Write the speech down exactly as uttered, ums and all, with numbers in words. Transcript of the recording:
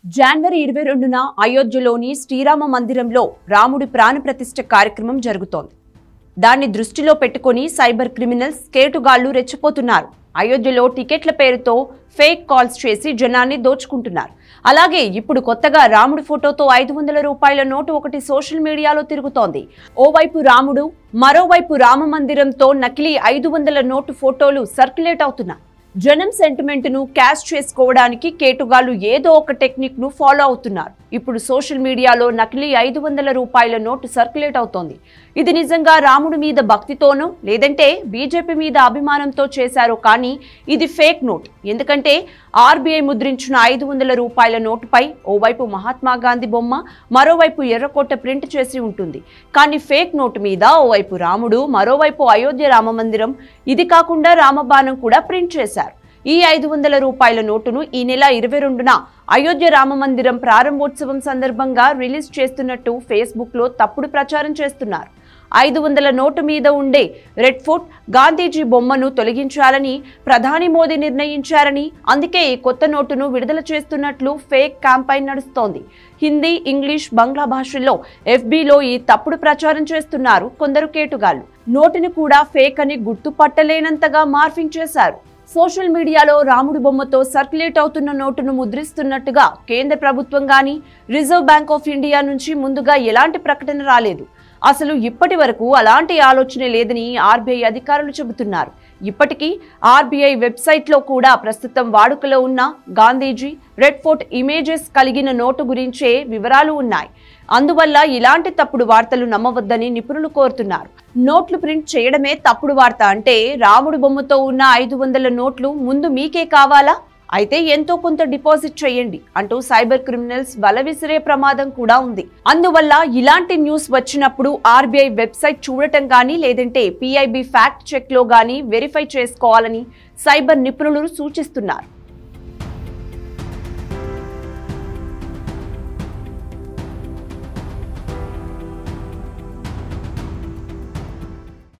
జనవరి ఇరవై రెండున అయోధ్యలోని శ్రీరామ మందిరంలో రాముడి ప్రాణప్రతిష్ఠ కార్యక్రమం జరుగుతోంది. దాన్ని దృష్టిలో పెట్టుకొని సైబర్ క్రిమినల్స్ కేటుగాళ్లు రెచ్చిపోతున్నారు. అయోధ్యలో టికెట్ల పేరుతో ఫేక్ కాల్స్ చేసి జనాన్ని దోచుకుంటున్నారు. అలాగే ఇప్పుడు కొత్తగా రాముడి ఫోటోతో ఐదు వందల రూపాయల నోటు ఒకటి సోషల్ మీడియాలో తిరుగుతోంది. ఓవైపు రాముడు, మరోవైపు రామ మందిరంతో నకిలీ ఐదు వందల నోటు ఫోటోలు సర్క్యులేట్ అవుతున్నాయి. జనం సెంటిమెంట్ ను క్యాష్ చేసుకోవడానికి కేటుగాళ్లు ఏదో ఒక టెక్నిక్ ను ఫాలో అవుతున్నారు. ఇప్పుడు సోషల్ మీడియాలో నకిలీ ఐదు వందల రూపాయల నోటు సర్క్యులేట్ అవుతోంది. ఇది నిజంగా రాముడి మీద భక్తితోనో లేదంటే బీజేపీ మీద అభిమానంతో చేశారో కానీ ఇది ఫేక్ నోట్. ఎందుకంటే ఆర్బీఐ ముద్రించిన ఐదు వందల రూపాయల నోటుపై ఓవైపు మహాత్మా గాంధీ బొమ్మ, మరోవైపు ఎర్రకోట ప్రింట్ చేసి ఉంటుంది. కానీ ఫేక్ నోటు మీద ఓవైపు రాముడు, మరోవైపు అయోధ్య రామ మందిరం, ఇది కాకుండా రామబాణం కూడా ప్రింట్ చేశారు. ఈ ఐదు వందల రూపాయల నోటును ఈ నెల ఇరవై రెండున అయోధ్య రామ మందిరం ప్రారంభోత్సవం సందర్భంగా రిలీజ్ చేస్తున్నట్టు ఫేస్బుక్ లో తప్పుడు ప్రచారం చేస్తున్నారు. ఐదు వందల నోటు మీద ఉండే రెడ్ ఫోర్ట్ గాంధీజీ బొమ్మను తొలగించాలని ప్రధాని మోదీ నిర్ణయించారని, అందుకే ఈ కొత్త నోటును విడుదల చేస్తున్నట్లు ఫేక్ క్యాంపైన్ నడుస్తోంది. హిందీ, ఇంగ్లీష్, బంగ్లా భాషల్లో ఎఫ్బీలో ఈ తప్పుడు ప్రచారం చేస్తున్నారు కొందరు కేటుగాళ్లు. నోటును కూడా ఫేక్ అని గుర్తుపట్టలేనంతగా మార్ఫింగ్ చేశారు. సోషల్ మీడియాలో రాముడి బొమ్మతో సర్క్యులేట్ అవుతున్న నోటును ముద్రిస్తున్నట్టుగా కేంద్ర ప్రభుత్వం గానీ, రిజర్వ్ బ్యాంక్ ఆఫ్ ఇండియా నుంచి ముందుగా ఎలాంటి ప్రకటన రాలేదు. అసలు ఇప్పటి వరకు అలాంటి ఆలోచన లేదని ఆర్బీఐ అధికారులు చెబుతున్నారు. ఇప్పటికీ ఆర్బీఐ వెబ్సైట్లో కూడా ప్రస్తుతం వాడుకలో ఉన్న గాంధీజీ, రెడ్ ఫోర్ట్ ఇమేజెస్ కలిగిన నోటు గురించే వివరాలు ఉన్నాయి. అందువల్ల ఇలాంటి తప్పుడు వార్తలు నమ్మవద్దని నిపుణులు కోరుతున్నారు. నోట్లు ప్రింట్ చేయడమే తప్పుడు వార్త అంటే రాముడి బొమ్మతో ఉన్న ఐదు వందల నోట్లు ముందు మీకే కావాలా? అయితే ఎంతో కొంత డిపాజిట్ చేయండి అంటూ సైబర్ క్రిమినల్స్ వల విసిరే ప్రమాదం కూడా ఉంది. అందువల్ల ఇలాంటి న్యూస్ వచ్చినప్పుడు ఆర్బీఐ వెబ్సైట్ చూడటం కానీ లేదంటే పీఐబీ ఫ్యాక్ట్ చెక్ లో గానీ వెరిఫై చేసుకోవాలని సైబర్ నిపుణులు సూచిస్తున్నారు.